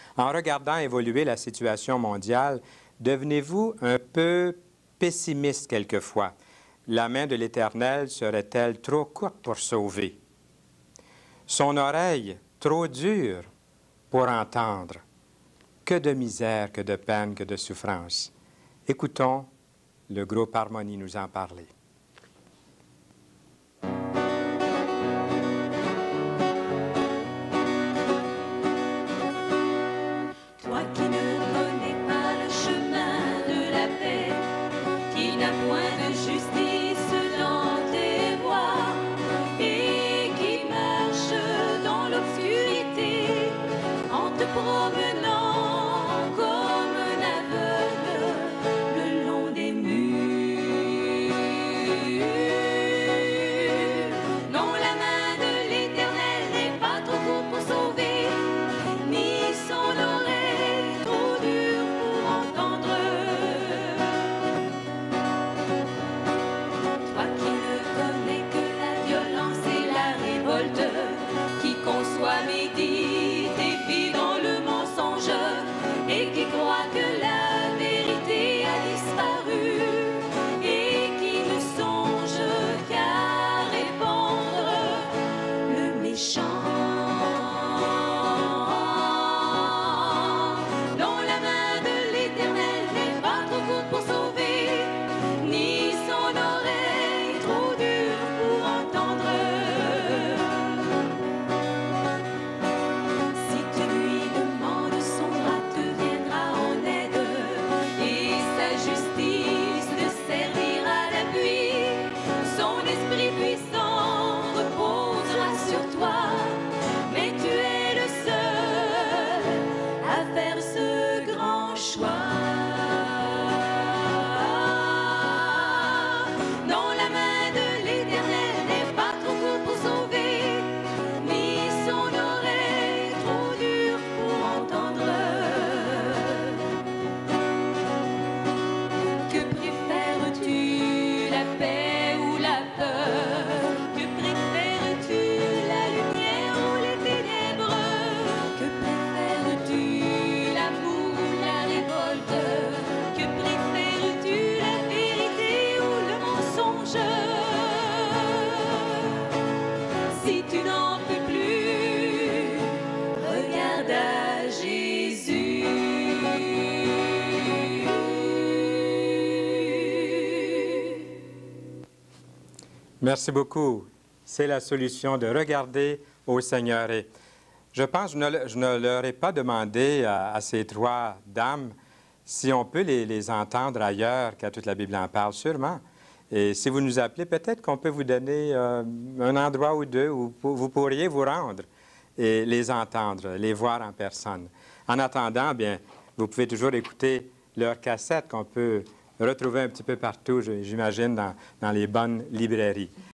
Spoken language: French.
En regardant évoluer la situation mondiale, devenez-vous un peu pessimiste quelquefois? La main de l'Éternel serait-elle trop courte pour sauver? Son oreille trop dure pour entendre? Que de misère, que de peine, que de souffrance. Écoutons le groupe Harmonie nous en parler. Toi qui ne connais pas le chemin de la paix, qui n'as point de justice dans tes voies, et qui marche dans l'obscurité en te promenant comme un aveugle le long des murs. Non, la main de l'Éternel n'est pas trop courte pour sauver, ni son oreille trop dure pour entendre. Toi qui ne connais que la violence et la révolte, qui conçoit, médite et vit dans le mensonge, et qui croit que la vérité a disparu, et qui ne songe qu'à répandre le méchant. Non, la main de l'Éternel n'est pas trop courte pour sauver, ni son oreille trop dure pour entendre. Si tu lui demandes, son bras te viendra en aide, et sa justice te servira d'appui. Son esprit puissant reposera sur toi, mais tu es le seul à faire ce grand choix. Non, la main de l'Éternel n'est pas trop courte pour sauver, ni son oreille trop dure pour entendre. Que préfères-tu, la paix ou la peur? Que préfères-tu, la lumière ou les ténèbres? Que préfères-tu, l'amour ou la révolte? Que préfères-tu, la vérité ou le mensonge? Si tu n'en peux plus, regarde à Jésus. Merci beaucoup. C'est la solution de regarder au Seigneur. Et je pense que je ne leur ai pas demandé à ces trois dames si on peut les entendre ailleurs, car toute la Bible en parle, sûrement. Et si vous nous appelez, peut-être qu'on peut vous donner un endroit ou deux où vous pourriez vous rendre et les entendre, les voir en personne. En attendant, bien, vous pouvez toujours écouter leurs cassettes qu'on peut retrouver un petit peu partout, j'imagine, dans les bonnes librairies.